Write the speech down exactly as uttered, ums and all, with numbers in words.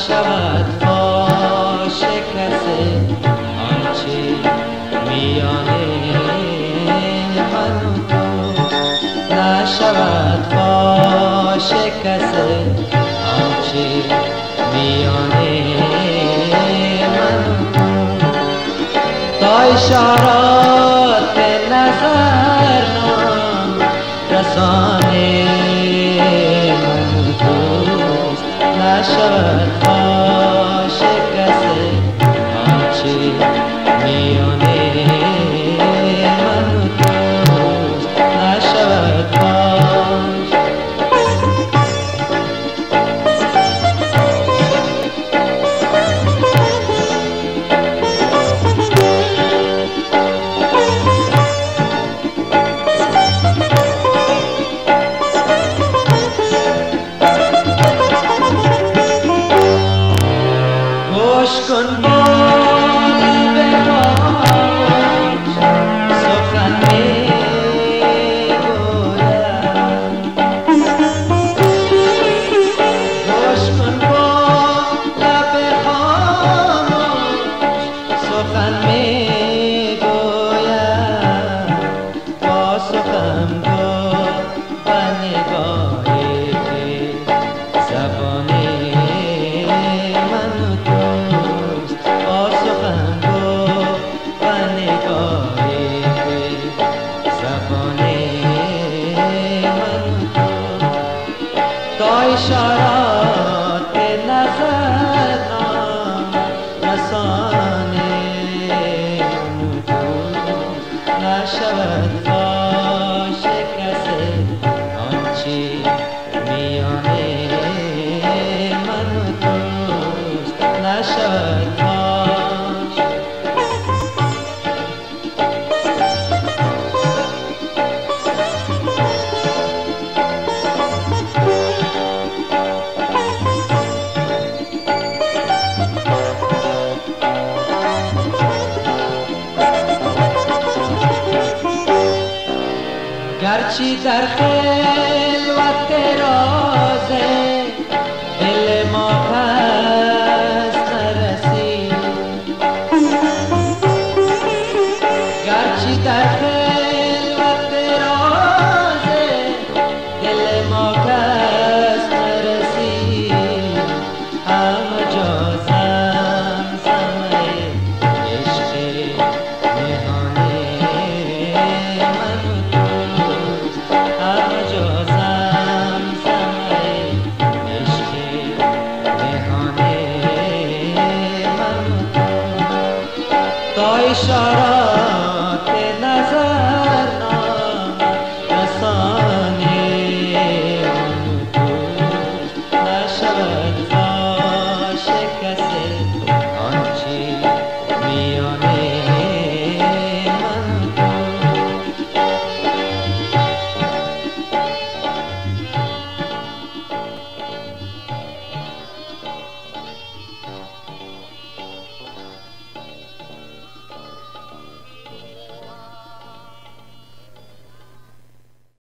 نشود فاش کسی آنچه میان من و تو، نشود فاش کسی آنچه میان من و تو، تا اشارات نظر نام رسانه من و توست، نشود فاش کسی آنچه میان من و توست، نشود فاش. گوش کن با لب خاموش سخن میگویم، گوش کن با لب خاموش سخن میگویم، با سخن گو و نگاه زبان من و توست، با سخن گو و نگاه زبان من و توست، تا اشارات نظر نام رسانه من و توست، نشود فاش کسی آنچه میان من و توست، نشود فاش. گرچه در خلوت را